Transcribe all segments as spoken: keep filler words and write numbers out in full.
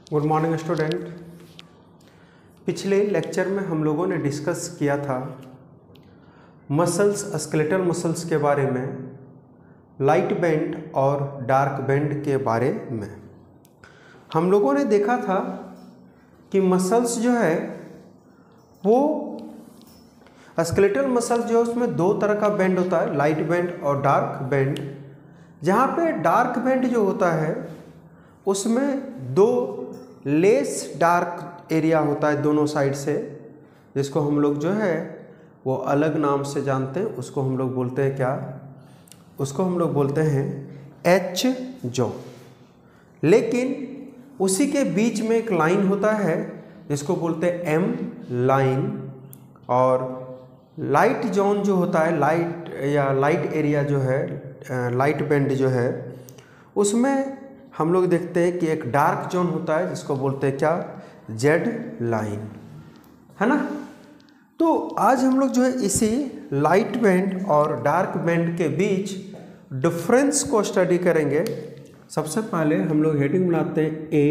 Good morning student. पिछले lecture में हम लोगों ने डिस्कस किया था मसल्स, स्केलेटल मसल्स के बारे में, लाइट बैंड और डार्क बैंड के बारे में। हम लोगों ने देखा था कि मसल्स जो है वो स्केलेटल मसल्स जो है उसमें दो तरह का बैंड होता है, लाइट बैंड और डार्क बैंड। जहाँ पे डार्क बैंड जो होता है उसमें दो लेस डार्क एरिया होता है दोनों साइड से, जिसको हम लोग जो है वो अलग नाम से जानते हैं। उसको हम लोग बोलते हैं क्या? उसको हम लोग बोलते हैं एच जो। लेकिन उसी के बीच में एक लाइन होता है जिसको बोलते हैं एम लाइन। और लाइट जोन जो होता है, लाइट या लाइट एरिया जो है, लाइट बैंड जो है, उसमें हम लोग देखते हैं कि एक डार्क जोन होता है जिसको बोलते हैं क्या? जेड लाइन, है ना। तो आज हम लोग जो है इसी लाइट बैंड और डार्क बैंड के बीच डिफरेंस को स्टडी करेंगे। सबसे पहले हम लोग हेडिंग बनाते हैं ए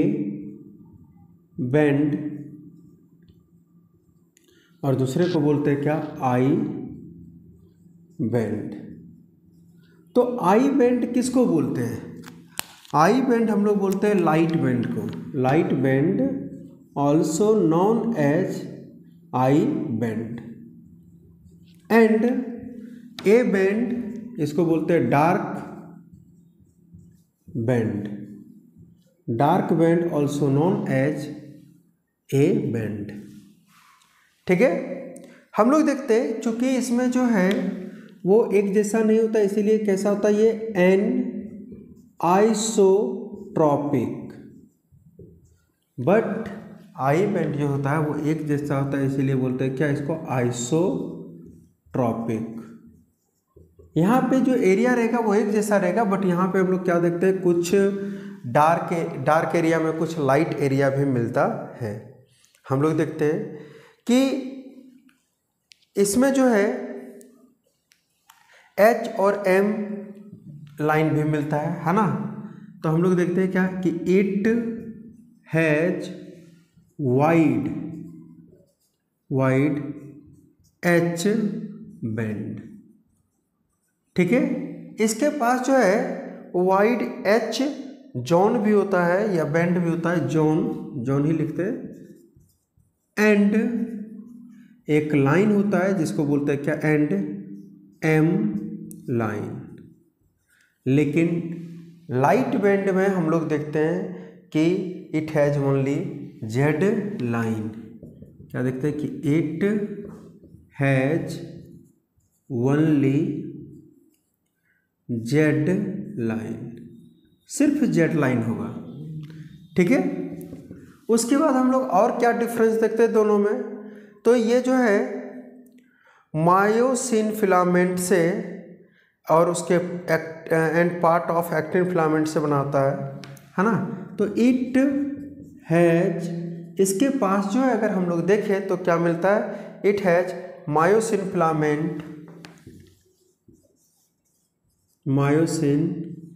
बैंड और दूसरे को बोलते हैं क्या? I band. तो आई बैंड किसको बोलते हैं? आई बैंड हम लोग बोलते हैं लाइट बैंड को। Light band also known as I band. And A band इसको बोलते हैं dark band. Dark band also known as A band. ठीक है। हम लोग देखते हैं चूंकि इसमें जो है वो एक जैसा नहीं होता, इसीलिए कैसा होता है ये? Anisotropic. But I band जो होता है वो एक जैसा होता है, इसीलिए बोलते हैं क्या इसको? आइसोट्रॉपिक। यहाँ पे जो एरिया रहेगा वो एक जैसा रहेगा, बट यहाँ पे हम लोग क्या देखते हैं? कुछ डार्क डार्क एरिया में कुछ लाइट एरिया भी मिलता है। हम लोग देखते हैं कि इसमें जो है एच और एम लाइन भी मिलता है, है ना। तो हम लोग देखते हैं क्या कि it has wide wide H band. ठीक है। इसके पास जो है वाइड एच जोन भी होता है या बैंड भी होता है, जोन जोन ही लिखते हैं। एंड एक लाइन होता है जिसको बोलते हैं क्या? And M line. लेकिन लाइट बैंड में हम लोग देखते हैं कि it has only Z line. क्या देखते हैं कि it has only Z line, सिर्फ जेड लाइन होगा। ठीक है। उसके बाद हम लोग और क्या डिफरेंस देखते हैं दोनों में? तो ये जो है मायोसिन फिलामेंट से और उसके and part of actin filament से बनाता है, है ना। तो इट हैज, इसके पास जो है अगर हम लोग देखें तो क्या मिलता है? It has myosin filament, myosin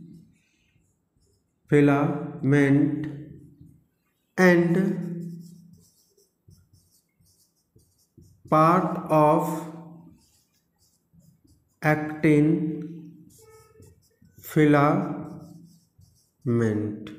filament and part of actin filament.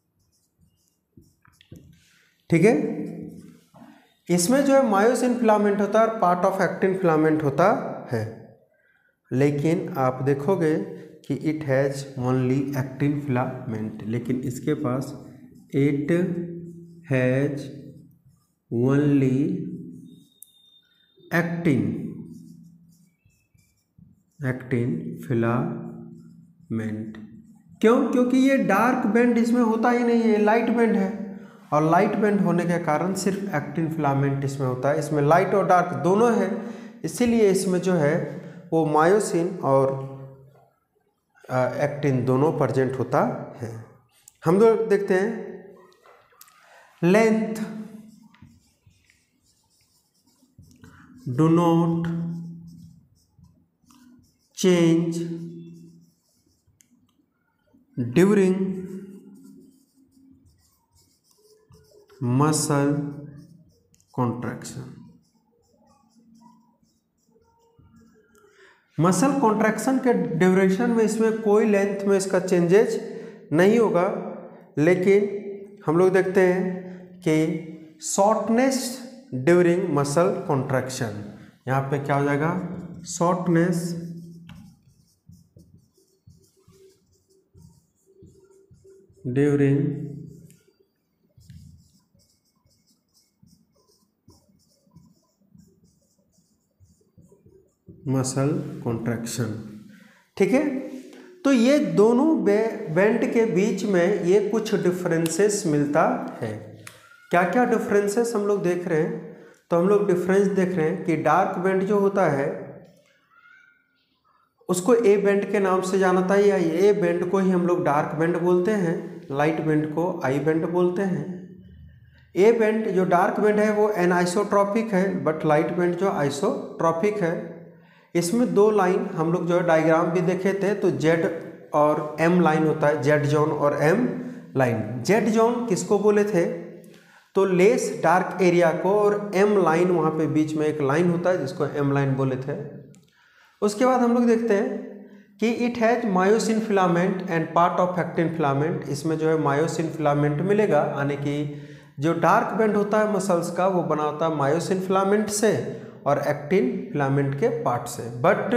ठीक है। इसमें जो है मायोसिन फिलामेंट होता है और पार्ट ऑफ एक्टिन फिलामेंट होता है। लेकिन आप देखोगे कि it has only actin filament, लेकिन इसके पास it has only actin actin filament. क्यों? क्योंकि ये डार्क बैंड इसमें होता ही नहीं है, लाइट बैंड है। और लाइट बैंड होने के कारण सिर्फ एक्टिन फिलामेंट इसमें होता है। इसमें लाइट और डार्क दोनों है, इसीलिए इसमें जो है वो मायोसिन और एक्टिन दोनों प्रेजेंट होता है। हम लोग देखते हैं length do not change during muscle contraction. Muscle contraction के ड्यूरेशन में इसमें कोई लेंथ में इसका चेंजेज नहीं होगा, लेकिन हम लोग देखते हैं कि शॉर्टनेस ड्यूरिंग मसल कॉन्ट्रैक्शन, यहाँ पे क्या हो जाएगा, शॉर्टनेस ड्यूरिंग मसल कॉन्ट्रैक्शन। ठीक है, तो ये दोनों बेंड के बीच में ये कुछ डिफरेंसेस मिलता है। क्या क्या डिफरेंसेस हम लोग देख रहे हैं, तो हम लोग डिफरेंस देख रहे हैं कि डार्क बेंड जो होता है उसको ए बेंड के नाम से जाना था, या ए बेंड को ही हम लोग डार्क बेंड बोलते हैं, लाइट बेंड को आई बेंड बोलते हैं। ए बेंड जो डार्क बेंड है वो एनआइसोट्रॉपिक है, बट लाइट बेंड जो आइसोट्रॉपिक है। इसमें दो लाइन हम लोग जो है डायग्राम भी देखे थे, तो जेड और एम लाइन होता है, जेड जोन और एम लाइन। जेड जोन किसको बोले थे, तो लेस डार्क एरिया को, और एम लाइन वहाँ पे बीच में एक लाइन होता है जिसको एम लाइन बोले थे। उसके बाद हम लोग देखते हैं कि it has myosin filament and part of actin filament. इसमें जो है मायोसिन फिलामेंट मिलेगा, यानी कि जो डार्क बेंड होता है मसल्स का वो बना होता है मायोसिन फिलामेंट से और एक्टिन फिलामेंट के पार्ट से। बट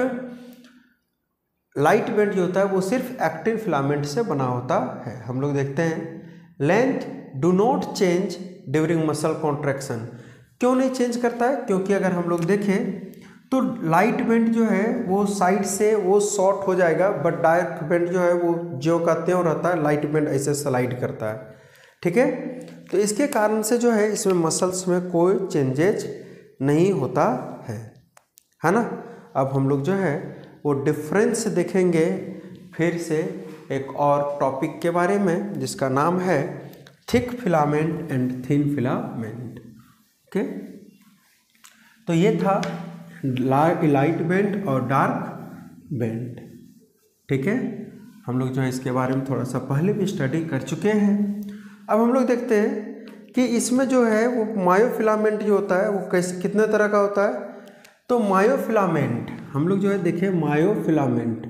लाइट बेंड जो होता है वो सिर्फ एक्टिन फिलामेंट से बना होता है। हम लोग देखते हैं length do not change during muscle contraction. क्यों नहीं चेंज करता है, क्योंकि अगर हम लोग देखें तो लाइट बेंड जो है वो साइड से वो शॉर्ट हो जाएगा, बट डार्क बेंड जो है वो जो का त्यों रहता है, लाइट बेंड ऐसे स्लाइड करता है। ठीक है, तो इसके कारण से जो है इसमें मसल्स में कोई चेंजेज नहीं होता है, है ना। अब हम लोग जो है वो डिफरेंस देखेंगे फिर से एक और टॉपिक के बारे में, जिसका नाम है thick filament and thin filament. Okay, तो ये था लाइट बेंड और डार्क बेंड। ठीक है, हम लोग जो है इसके बारे में थोड़ा सा पहले भी स्टडी कर चुके हैं। अब हम लोग देखते हैं कि इसमें जो है वो मायोफिलामेंट जो होता है वो कैसे कितने तरह का होता है। तो मायोफिलामेंट हम लोग जो है देखें, मायोफिलामेंट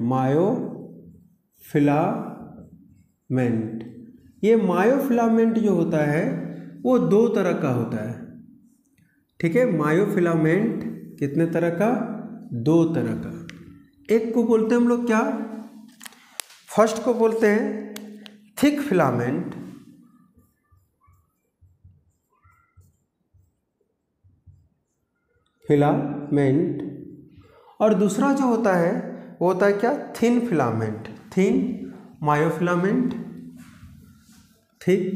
मायोफिलामेंट ये मायोफिलामेंट जो होता है वो दो तरह का होता है। ठीक है, मायोफिलामेंट कितने तरह का, दो तरह का। एक को बोलते हैं हम लोग क्या, फर्स्ट को बोलते हैं थिक फिलामेंट, फिलामेंट, और दूसरा जो होता है वो होता है क्या, thin filament, thin myofilament, thick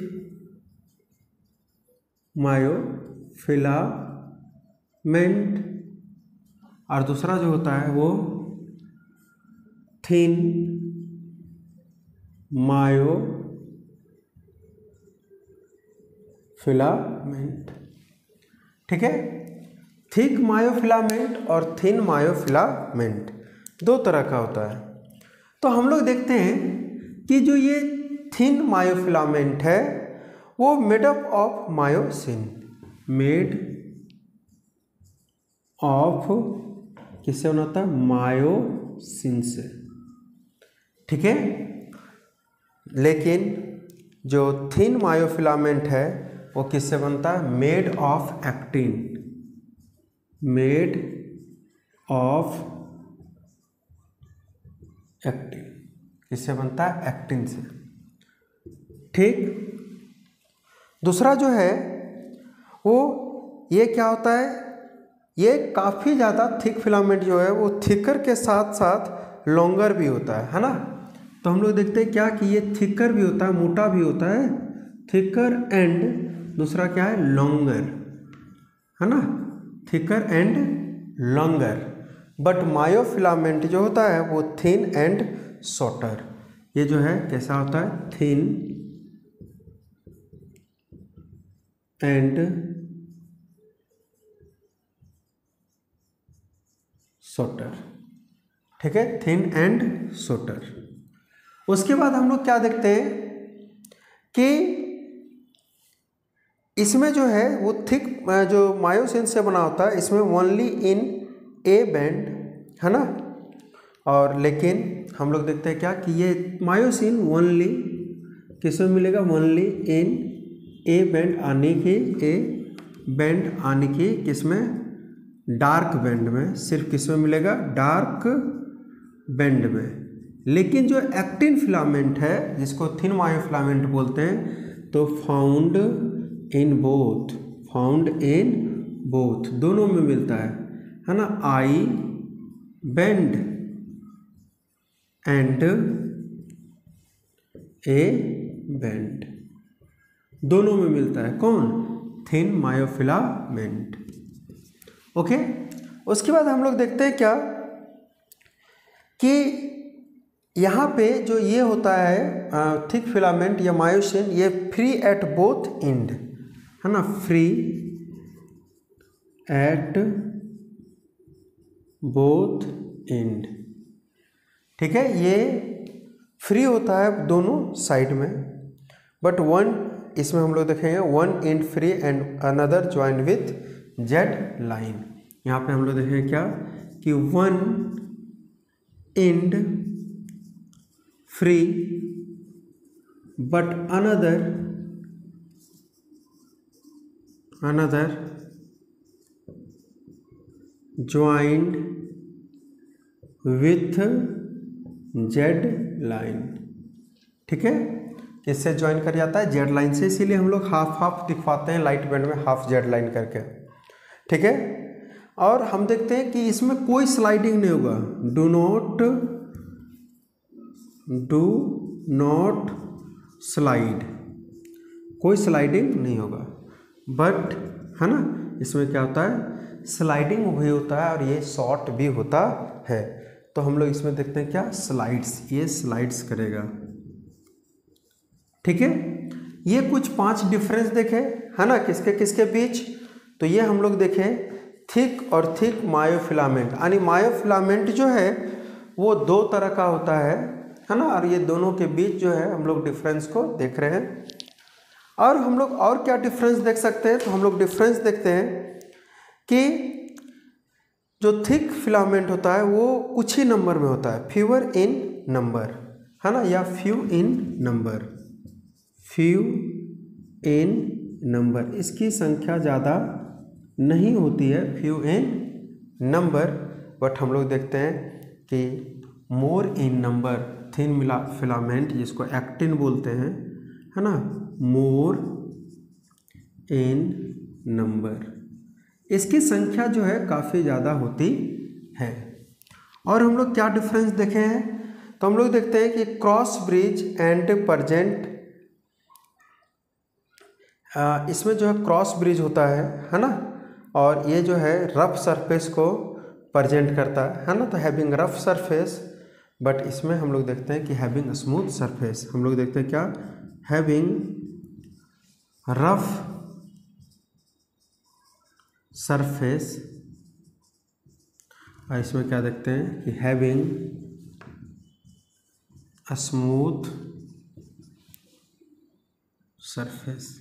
myofilament, और दूसरा जो होता है वो थिन मायोफिलामेंट। ठीक है, थिक मायोफिलामेंट और थिन मायोफिलामेंट दो तरह का होता है। तो हम लोग देखते हैं कि जो ये थिन मायोफिलामेंट है वो made up of myosin, made of किससे बना था, मायोसिन से। ठीक है, लेकिन जो थिन मायोफिलामेंट है वो किससे बनता है, made of actin, made of actin, किससे बनता है, एक्टिन से। ठीक, दूसरा जो है वो ये क्या होता है, ये काफ़ी ज़्यादा थिक फिलामेंट जो है वो थिकर के साथ साथ लॉन्गर भी होता है, है ना। तो हम लोग देखते हैं क्या कि ये थिकर भी होता है, मोटा भी होता है, थिकर एंड दूसरा क्या है, लॉन्गर, है ना, thicker and longer. But myofilament जो होता है वो थिन एंड शॉर्टर। ये जो है कैसा होता है, थिन एंड शॉर्टर। ठीक है, थिन एंड शॉर्टर। उसके बाद हम लोग क्या देखते हैं कि इसमें जो है वो थिक जो मायोसिन से बना होता है, इसमें ओनली इन ए बैंड, है ना। और लेकिन हम लोग देखते हैं क्या कि ये मायोसिन ओनली किसमें मिलेगा, ओनली इन ए बैंड आने की, ए बैंड आने की किसमें, डार्क बैंड में, सिर्फ किसमें मिलेगा, डार्क बैंड में। लेकिन जो एक्टिन फिलामेंट है जिसको थिन मायोफिलामेंट बोलते हैं, तो found in both, found in both, दोनों में मिलता है, है ना। I band and A band दोनों में मिलता है, कौन, थिन मायोफिलामेंट। ओके, उसके बाद हम लोग देखते हैं क्या कि यहाँ पे जो ये होता है थिक फिलामेंट या मायोसिन, ये फ्री एट बोथ एंड, है ना, फ्री एट बोथ एंड, ठीक है। ये फ्री होता है दोनों साइड में, बट वन इसमें हम लोग देखेंगे one end free end another join with Z line. यहाँ पे हम लोग देखेंगे क्या कि one end free but another another joined with Z line, ठीक है। किससे ज्वाइन कर जाता है, जेड लाइन से, इसीलिए हम लोग हाफ हाफ दिखवाते हैं लाइट बैंड में, हाफ जेड लाइन करके, ठीक है। और हम देखते हैं कि इसमें कोई स्लाइडिंग नहीं होगा, do not do not slide, कोई स्लाइडिंग नहीं होगा, बट है ना, इसमें क्या होता है, स्लाइडिंग भी होता है और ये शॉर्ट भी होता है। तो हम लोग इसमें देखते हैं क्या, स्लाइड्स, ये स्लाइड्स करेगा, ठीक है। ये कुछ पांच डिफरेंस देखे, है ना, किसके किसके बीच, तो ये हम लोग देखें थिक और थिक मायोफिलामेंट, यानी मायोफिलामेंट जो है वो दो तरह का होता है, है ना, और ये दोनों के बीच जो है हम लोग डिफरेंस को देख रहे हैं। और हम लोग और क्या डिफरेंस देख सकते हैं, तो हम लोग डिफरेंस देखते हैं कि जो थिक फिलामेंट होता है वो कुछ ही नंबर में होता है, फ्यूअर इन नंबर, है ना, या few in number, few in number, इसकी संख्या ज़्यादा नहीं होती है, फ्यू इन नंबर। बट हम लोग देखते हैं कि मोर इन नंबर थिन मिला फिलामेंट, जिसको एक्टिन बोलते हैं, है ना, मोर इन नंबर, इसकी संख्या जो है काफ़ी ज़्यादा होती है। और हम लोग क्या डिफरेंस देखे हैं, तो हम लोग देखते हैं कि क्रॉस ब्रिज एंड परजेंट, इसमें जो है क्रॉस ब्रिज होता है है ना, और ये जो है रफ सरफेस को प्रेजेंट करता है है ना, तो हैविंग रफ सरफेस, बट इसमें हम लोग देखते हैं कि हैविंग स्मूथ सरफेस, हम लोग देखते हैं क्या, हैविंग रफ सरफेस, और इसमें क्या देखते हैं कि हैविंग स्मूथ सरफेस।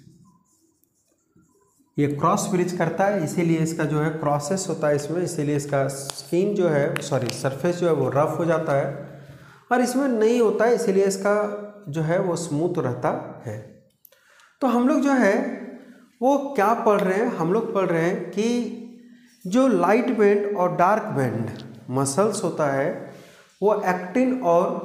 ये क्रॉस ब्रिज करता है, इसीलिए इसका जो है क्रॉसेस होता है इसमें, इसीलिए इसका स्किन जो है सॉरी सरफेस जो है वो रफ हो जाता है, और इसमें नहीं होता है, इसीलिए इसका जो है वो स्मूथ रहता है। तो हम लोग जो है वो क्या पढ़ रहे हैं, हम लोग पढ़ रहे हैं कि जो लाइट बैंड और डार्क बैंड मसल्स होता है वो एक्टिन और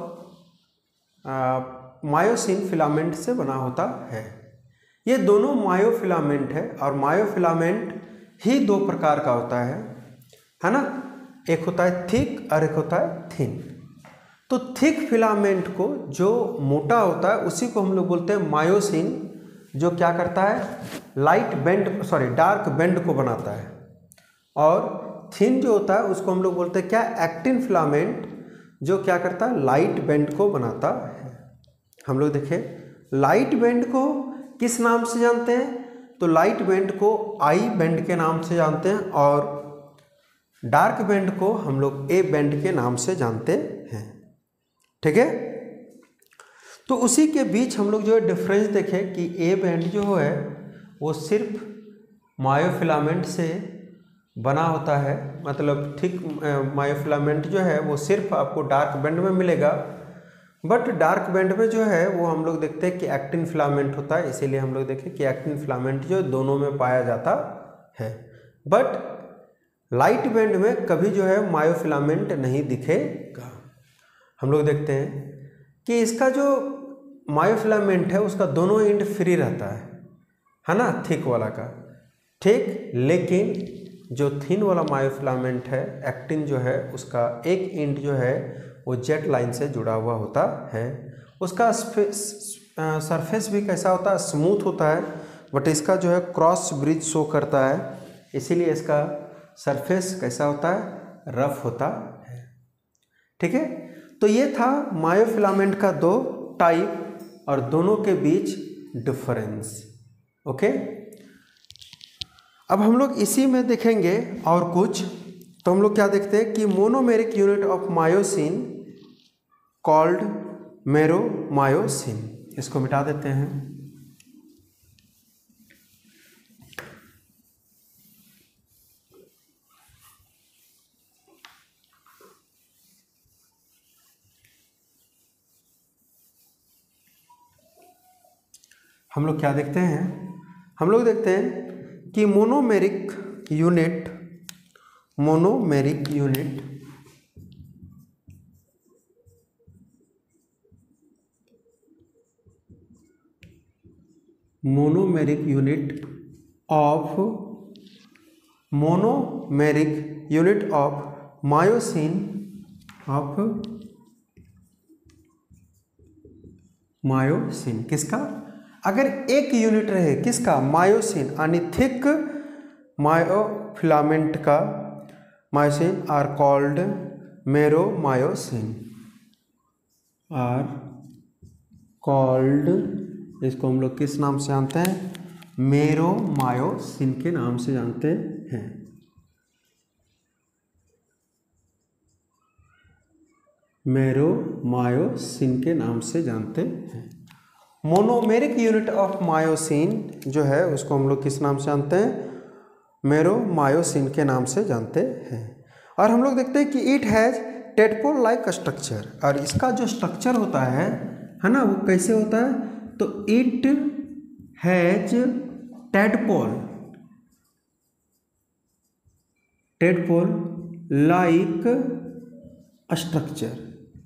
मायोसिन फिलामेंट से बना होता है। ये दोनों मायोफिलामेंट है, और मायोफिलामेंट ही दो प्रकार का होता है है ना, एक होता है थिक और एक होता है थिन। तो थिक फिलामेंट को जो मोटा होता है उसी को हम लोग बोलते हैं मायोसिन, जो क्या करता है, light band sorry dark band को बनाता है, और थिन जो होता है उसको हम लोग बोलते हैं क्या, एक्टिन फिलामेंट, जो क्या करता है, लाइट बैंड को बनाता है। हम लोग देखें लाइट बैंड को किस नाम से जानते हैं, तो लाइट बैंड को आई बैंड के नाम से जानते हैं, और डार्क बैंड को हम लोग ए बैंड के नाम से जानते हैं, ठीक है। तो उसी के बीच हम लोग जो है डिफरेंस देखें कि ए बैंड जो है वो सिर्फ मायोफिलामेंट से बना होता है, मतलब ठीक मायोफिलामेंट जो है वो सिर्फ आपको डार्क बैंड में मिलेगा। बट डार्क बैंड में जो है वो हम लोग देखते हैं कि एक्टिन फिलामेंट होता है, इसीलिए हम लोग देखें कि एक्टिन फिलामेंट जो दोनों में पाया जाता है। बट लाइट बैंड में कभी जो है मायोफिलामेंट नहीं दिखेगा। हम लोग देखते हैं कि इसका जो मायोफिलामेंट है उसका दोनों एंड फ्री रहता है है ना, थिक वाला का, ठीक। लेकिन जो थिन वाला मायोफिलामेंट है एक्टिन जो है उसका एक एंड जो है वो जेट लाइन से जुड़ा हुआ होता है। उसका सरफेस भी कैसा होता है, स्मूथ होता है, बट इसका जो है क्रॉस ब्रिज शो करता है, इसीलिए इसका सरफेस कैसा होता है, रफ होता है, ठीक है। तो ये था मायोफिलामेंट का दो टाइप और दोनों के बीच डिफरेंस, ओके। अब हम लोग इसी में देखेंगे और कुछ, तो हम लोग क्या देखते हैं कि monomeric unit of myosin called meromyosin, इसको मिटा देते हैं। हम लोग क्या देखते हैं, हम लोग देखते हैं कि monomeric unit monomeric unit monomeric unit of monomeric unit of myosin of myosin किसका, अगर एक यूनिट रहे किसका, मायोसिन, यानी थिक मायोफिलामेंट का myosin are called meromyosin, are called, इसको हम लोग किस नाम से जानते हैं, मेरोमायोसिन के नाम से जानते हैं। मेरोमायोसिन के नाम से जानते हैं। मोनोमेरिक यूनिट ऑफ मायोसिन जो है उसको हम लोग किस नाम से जानते हैं, मेरोमायोसिन के नाम से जानते हैं। और हम लोग देखते हैं कि it has tadpole like structure, और इसका जो स्ट्रक्चर होता है है ना, वो कैसे होता है, तो it has tadpole tadpole like structure.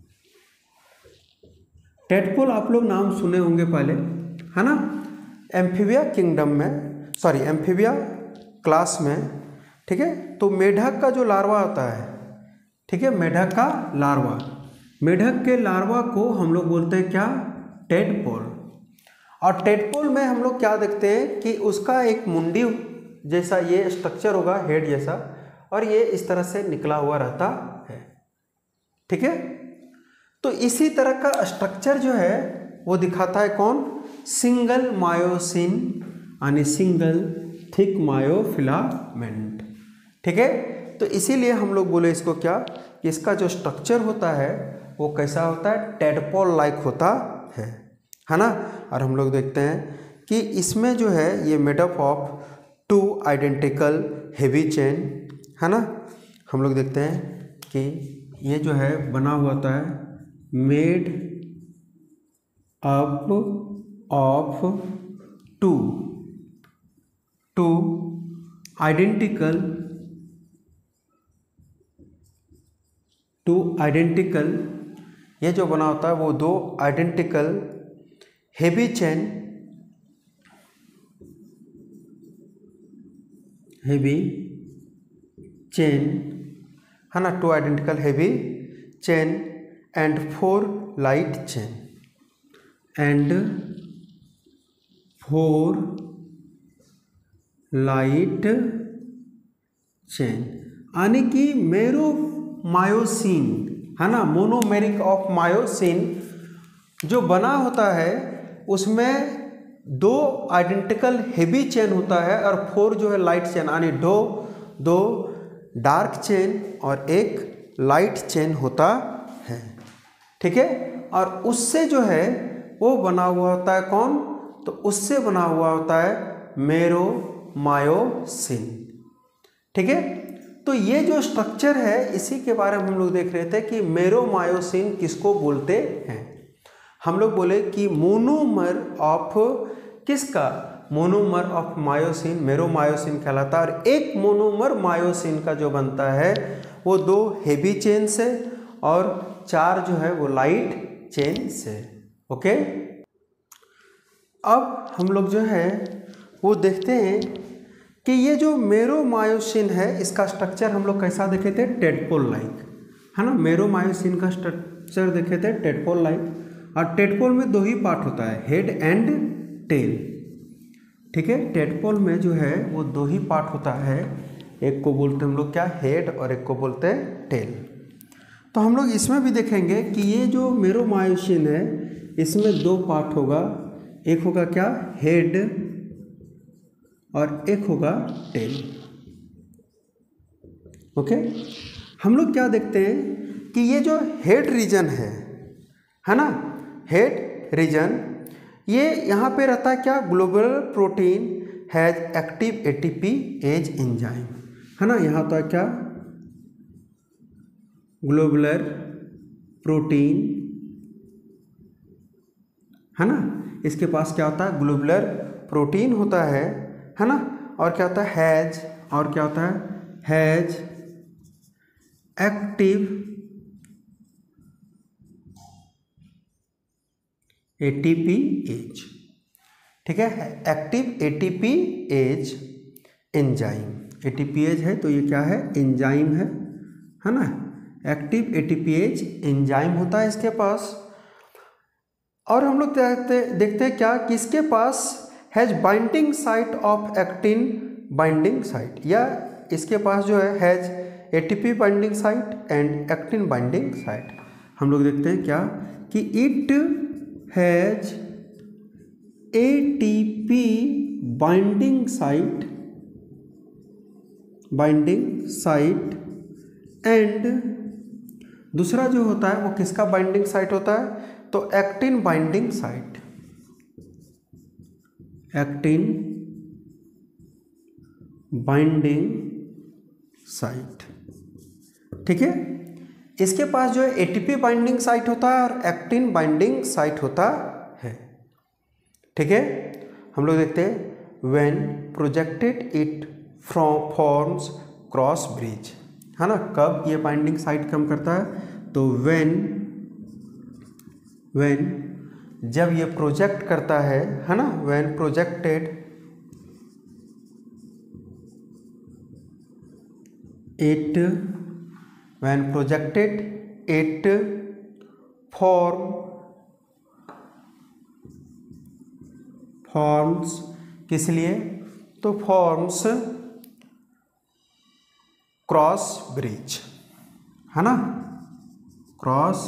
Tadpole आप लोग नाम सुने होंगे पहले, है ना, एम्फीबिया किंगडम में, सॉरी एम्फीबिया क्लास में, ठीक है। तो मेढक का जो लार्वा होता है, ठीक है, मेढक का लार्वा, मेढक के लार्वा को हम लोग बोलते हैं क्या, टेडपोल। और टेडपोल में हम लोग क्या देखते हैं कि उसका एक मुंडी जैसा ये स्ट्रक्चर होगा, हेड जैसा, और ये इस तरह से निकला हुआ रहता है, ठीक है। तो इसी तरह का स्ट्रक्चर जो है वो दिखाता है कौन, सिंगल मायोसिन, यानी सिंगल थिक मायोफिलामेंट, ठीक है। तो इसीलिए हम लोग बोले इसको क्या, कि इसका जो स्ट्रक्चर होता है वो कैसा होता है, टेडपोल लाइक होता है है ना। और हम लोग देखते हैं कि इसमें जो है ये made up of two identical heavy chain, है ना। हम लोग देखते हैं कि ये जो है बना हुआ होता है made up of two two identical two identical ये जो बना होता है वो दो identical heavy chain heavy chain है ना, two identical heavy chain and four light chain and four light chain, यानी कि मेरोमायोसिन है ना, मोनोमेरिक ऑफ मायोसिन जो बना होता है उसमें दो आइडेंटिकल हेवी चेन होता है और फोर जो है लाइट चेन, यानी दो दो डार्क चेन और एक लाइट चेन होता है, ठीक है। और उससे जो है वो बना हुआ होता है कौन, तो उससे बना हुआ होता है मेरोमायोसिन। ठीक है, तो ये जो स्ट्रक्चर है इसी के बारे में हम लोग देख रहे थे कि मेरोमायोसिन किसको बोलते हैं। हम लोग बोले कि मोनोमर ऑफ किसका, मोनोमर ऑफ मायोसिन मेरोमायोसिन कहलाता है। और एक मोनोमर मायोसिन का जो बनता है वो दो हेवी चेन से और चार जो है वो लाइट चेन से। ओके, अब हम लोग जो है वो देखते हैं कि ये जो मेरोमायोसिन है इसका स्ट्रक्चर हम लोग कैसा देखे थे, टेडपोल लाइक, है ना। मेरोमायोसिन का स्ट्रक्चर देखे थे टेडपोल लाइक, और टेडपोल में दो ही पार्ट होता है, हेड एंड टेल। ठीक है, टेडपोल में जो है वो दो ही पार्ट होता है, एक को बोलते हैं हम लोग क्या, हेड, और एक को बोलते हैं टेल। तो हम लोग इसमें भी देखेंगे कि ये जो मेरोमायोसिन है इसमें दो पार्ट होगा, एक होगा क्या, हेड, और एक होगा टेल। ओके, हम लोग क्या देखते हैं कि ये जो हेड रीजन है है ना, हेड रीजन, ये यहाँ पे रहता है क्या, globular protein has active ATPase enzyme, है ना। यहाँ तो है क्या, ग्लोबुलर प्रोटीन, है ना। इसके पास क्या होता है, ग्लोबुलर प्रोटीन होता है है ना। और क्या होता है, हैज, और क्या होता है, हैज एक्टिव एटीपी एज। ठीक है, active ATPase enzyme. ATPase है तो ये क्या है, एंजाइम है है ना। एक्टिव एटीपी एज एंजाइम होता है इसके पास। और हम लोग देखते देखते हैं क्या कि इसके पास has binding site of actin binding site, या इसके पास जो है has ATP binding site and actin binding site. हम लोग देखते हैं क्या कि it has ATP binding site binding site and दूसरा जो होता है वो किसका बाइंडिंग साइट होता है, तो actin binding site, actin binding site. ठीक है, इसके पास जो है एटीपी बाइंडिंग साइट होता है और एक्टिन बाइंडिंग साइट होता है। ठीक है, हम लोग देखते हैं when projected it from forms cross bridge, है ना। कब ये बाइंडिंग साइट कम करता है, तो व्हेन व्हेन जब ये प्रोजेक्ट करता है है ना, when projected it when projected it form forms किस लिए, तो फॉर्म्स क्रॉस ब्रिज, है ना। क्रॉस,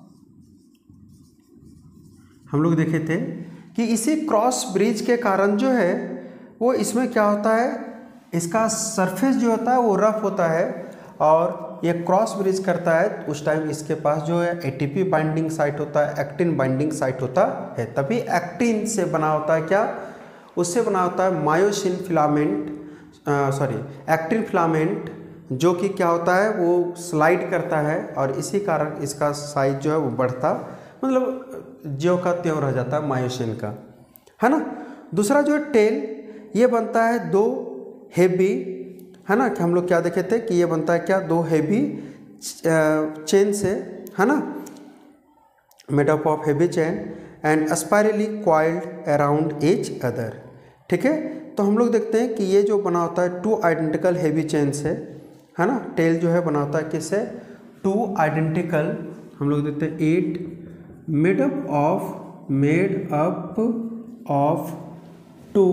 हम लोग देखे थे कि इसी क्रॉस ब्रिज के कारण जो है वो इसमें क्या होता है, इसका सरफेस जो होता है वो रफ होता है, और ये क्रॉस ब्रिज करता है उस टाइम इसके पास जो है एटीपी बाइंडिंग साइट होता है, एक्टिन बाइंडिंग साइट होता है। तभी एक्टिन से बना होता है क्या, उससे बना होता है myosin filament, sorry actin filament, जो कि क्या होता है वो स्लाइड करता है, और इसी कारण इसका साइज जो है वो बढ़ता, मतलब ज्यों का त्यों रह जाता है मायोसिन का, है ना। दूसरा जो है टेल, ये बनता है दो हेवी, है ना, कि हम लोग क्या देखे थे कि ये बनता है क्या, दो हेवी चेन से, है ना, made up of heavy chain and spirally coiled around each other. ठीक है, तो हम लोग देखते हैं कि ये जो बना होता है टू आइडेंटिकल हेवी चेन से, है ना। टेल जो है बना होता है किससे, टू आइडेंटिकल, हम लोग देखते हैं it made up of made up of two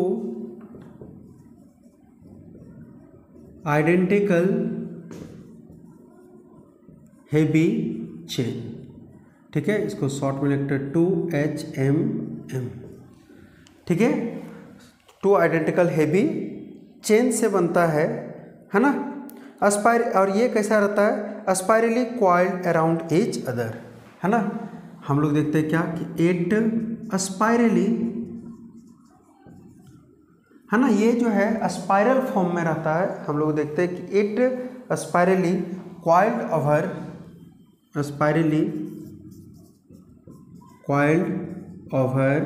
identical heavy chain. ठीक है, इसको शॉर्ट में लिखते हैं टू एच एम एम। ठीक है, टू आइडेंटिकल हेवी चेन से बनता है है ना। अस्पायर, और ये कैसा रहता है, spirally coiled around each other, है ना। हम लोग देखते हैं क्या कि एट अस्पायरली, है ना, ये जो है स्पाइरल फॉर्म में रहता है। हम लोग देखते हैं कि it spirally coiled over spirally coiled over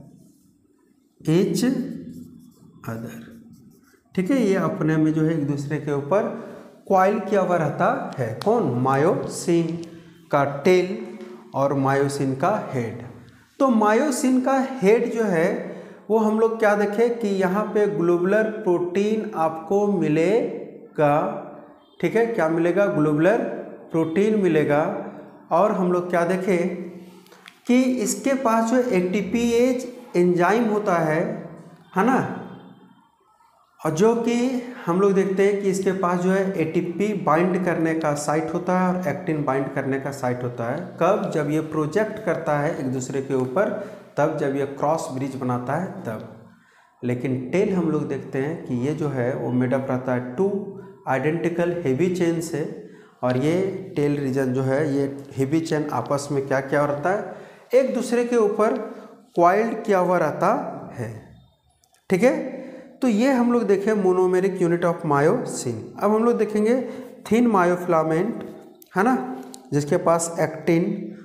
each other. ठीक है, ये अपने में जो है एक दूसरे के ऊपर क्वाइल किया हुआ रहता है। कौन? मायोसिन का टेल और मायोसिन का हेड। तो मायोसिन का हेड जो है वो हम लोग क्या देखें कि यहाँ पे ग्लोबुलर प्रोटीन आपको मिलेगा। ठीक है, क्या मिलेगा? ग्लोबुलर प्रोटीन मिलेगा। और हम लोग क्या देखें कि इसके पास जो एटीपीएज एंजाइम होता है है ना, और जो कि हम लोग देखते हैं कि इसके पास जो है एटीपी बाइंड करने का साइट होता है और एक्टिन बाइंड करने का साइट होता है। कब? जब ये प्रोजेक्ट करता है एक दूसरे के ऊपर, तब जब ये क्रॉस ब्रिज बनाता है तब। लेकिन टेल हम लोग देखते हैं कि ये जो है वो मेडअप रहता है टू आइडेंटिकल हेवी चेन से, और ये टेल रीजन जो है ये हेवी चेन आपस में क्या क्या रहता है? एक दूसरे के ऊपर क्वाइल्ड किया हुआ रहता है। ठीक है, तो ये हम लोग देखें मोनोमेरिक यूनिट ऑफ मायोसिन। अब हम लोग देखेंगे थिन मायोफिलामेंट, है ना, जिसके पास एक्टिन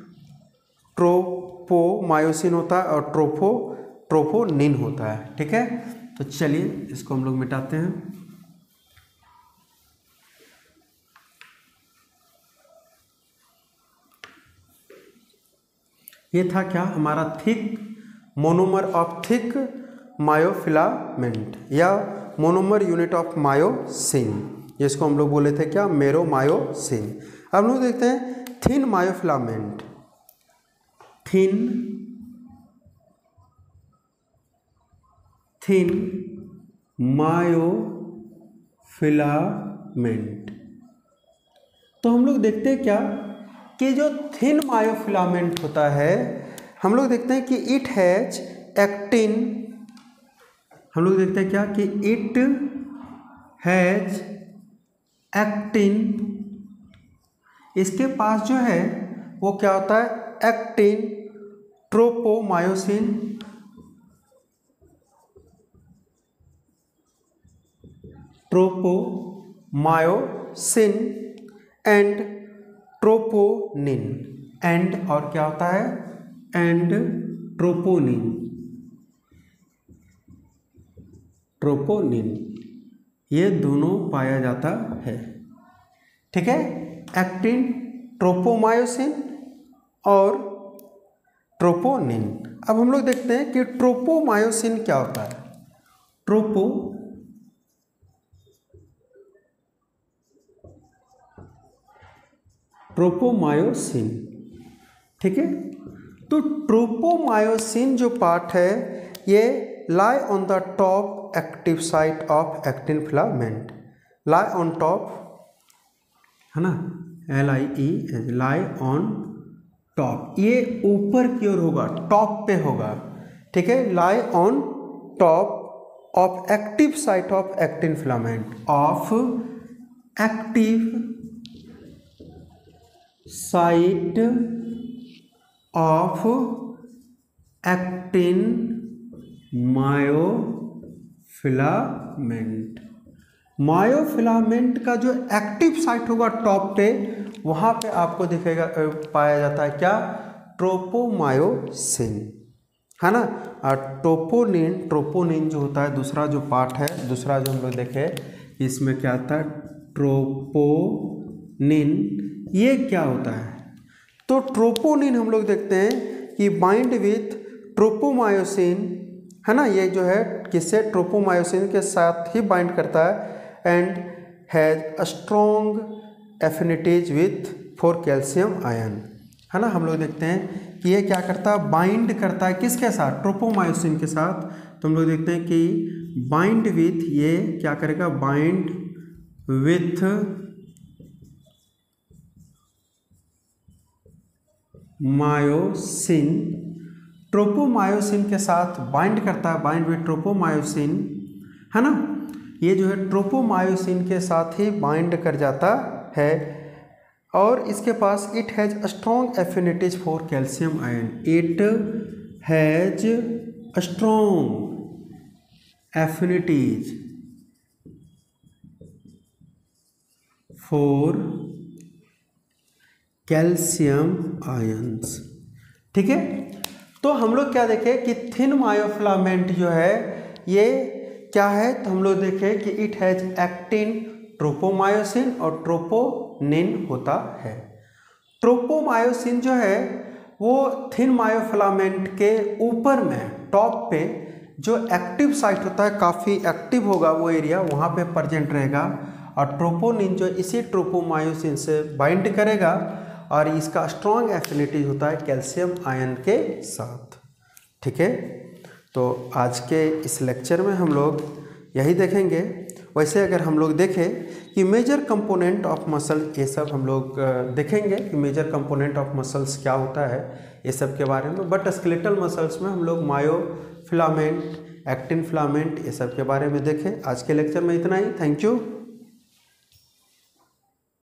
ट्रोपोमायोसिन होता है और ट्रोफो ट्रोपोनिन होता है। ठीक है, तो चलिए इसको हम लोग मिटाते हैं। ये था क्या? हमारा thick monomer of thick myofilament या मोनोमर यूनिट ऑफ मायोसिन, जिसको हम लोग बोले थे क्या? मेरोमायोसिन। अब हम लोग देखते हैं thin myofilament. Thin thin myofilament. तो हम लोग देखते हैं क्या कि जो थिन मायोफिलामेंट होता है, हम लोग देखते हैं कि इट हैज एक्टिन। हम लोग देखते हैं क्या कि इट हैज एक्टिन। इसके पास जो है वो क्या होता है? Actin tropomyosin tropomyosin and troponin. And और क्या होता है? एंड ट्रोपोनिन ट्रोपोनिन ये दोनों पाया जाता है। ठीक है, एक्टिन ट्रोपोमायोसिन और ट्रोपोनिन। अब हम लोग देखते हैं कि ट्रोपोमायोसिन क्या होता है। Tropo tropomyosin. ठीक है, तो ट्रोपोमायोसिन जो पार्ट है ये lie on the top active site of actin filament. Lie on top, है ना, L I E lie on top, ये ऊपर की ओर होगा, टॉप पे होगा। ठीक है, lie on top of active site of actin filament of active site of actin myofilament. Myofilament का जो एक्टिव साइट होगा टॉप पे, वहाँ पे आपको दिखेगा पाया जाता है क्या? ट्रोपोमायोसिन, है ना। और ट्रोपोनिन ट्रोपोनिन जो होता है दूसरा जो पार्ट है, दूसरा जो हम लोग देखे इसमें क्या आता है? ट्रोपोनिन। ये क्या होता है? तो ट्रोपोनिन हम लोग देखते हैं कि बाइंड विथ ट्रोपोमायोसिन, है ना, ये जो है किससे? ट्रोपोमायोसिन के साथ ही बाइंड करता है and has a strong affinities with for calcium ion, है ना। हम लोग देखते हैं कि ये क्या करता है? बाइंड करता है किसके साथ? ट्रोपोमायोसिन के साथ। तो हम लोग देखते हैं कि बाइंड विथ, ये क्या करेगा? बाइंड विथ मायोसिन, ट्रोपोमायोसिन के साथ बाइंड करता है, बाइंड विथ ट्रोपोमायोसिन, है ना। ये जो है ट्रोपोमायोसिन के साथ ही बाइंड कर जाता है और इसके पास it has strong affinities for calcium ion. It has strong affinities for calcium ions. ठीक है, तो हम लोग क्या देखें कि थिन मायोफिलामेंट जो है ये क्या है, तो हम लोग देखें कि इट हैज एक्टिन, ट्रोपोमायोसिन और ट्रोपोनिन होता है। ट्रोपोमायोसिन जो है वो थिन मायोफिलामेंट के ऊपर में टॉप पे जो एक्टिव साइट होता है, काफ़ी एक्टिव होगा वो एरिया, वहाँ पे प्रेजेंट रहेगा। और ट्रोपोनिन जो इसी ट्रोपोमायोसिन से बाइंड करेगा और इसका स्ट्रॉन्ग एफिनिटी होता है कैल्शियम आयन के साथ। ठीक है, तो आज के इस लेक्चर में हम लोग यही देखेंगे। वैसे अगर हम लोग देखें कि मेजर कंपोनेंट ऑफ मसल, ये सब हम लोग देखेंगे कि मेजर कंपोनेंट ऑफ मसल्स क्या होता है ये सब के बारे में। बट स्केलेटल मसल्स में हम लोग मायो फिलामेंट, एक्टिन फिलामेंट, ये सब के बारे में देखें। आज के लेक्चर में इतना ही। Thank you.